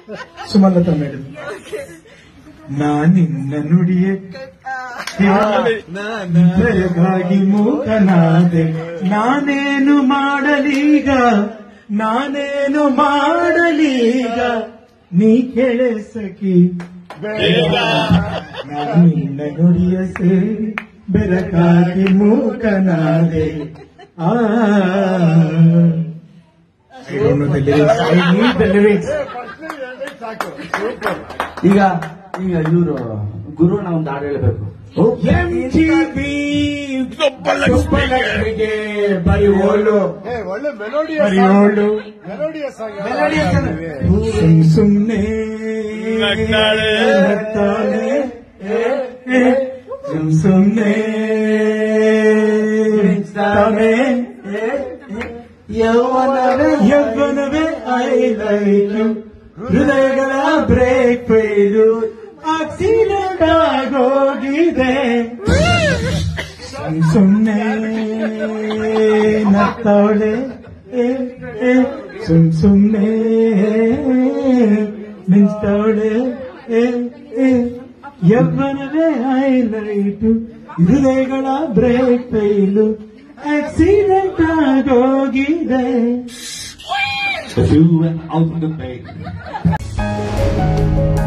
Sumalatha madam. ನಾನಿನ್ನ ನುಡಿಯ ದಯಗಾಗಿ ಮೂಕನಾದೆ, ನಾನೇನು ಮಾಡಲೀಗ, ನಾನೇನು ಮಾಡಲೀಗ, ನೀ ಕೇಳೆ ಸಖಿ ನಾನಿನ್ನ ನುಡಿಯ ಸೇರಿ ಬೆರಗಾಗಿ ಮೂಕನಾದೆ. ಈಗ ಈಗ ಇವರು ಗುರುನ ಒಂದು ಹಾಡು ಹೇಳಬೇಕು. MTV ಸುಬ್ಬಲಕ್ಷ್ಮಿಗೆ ಬರಿಯೋಳು, ಬರಿಯೋಳು ಸುಮ್ನೆ ಸುಮ್ನೆ ಯೌವನವೇ ಐ ಲೈಕ್ ಯು, ಹೃದಯಗಳ ಬ್ರೇಕ್ ಫೇಲು, ಆಕ್ಸಿಡೆಂಟ್ ಆಗೋಗಿದೆ, ಸುಮ್ನೆ ನತ್ತವಳೆ ಸುಮ್ನೆ ಮಿಂಚವಳೆ, ಯೌವನವೇ ಐ ಲೈಕ್ ಯು, ಹೃದಯಗಳ ಬ್ರೇಕ್ ಫೇಲು, ಆಕ್ಸಿಡೆಂಟ್ ಆಗೋಗಿದೆ. You went out of the bay.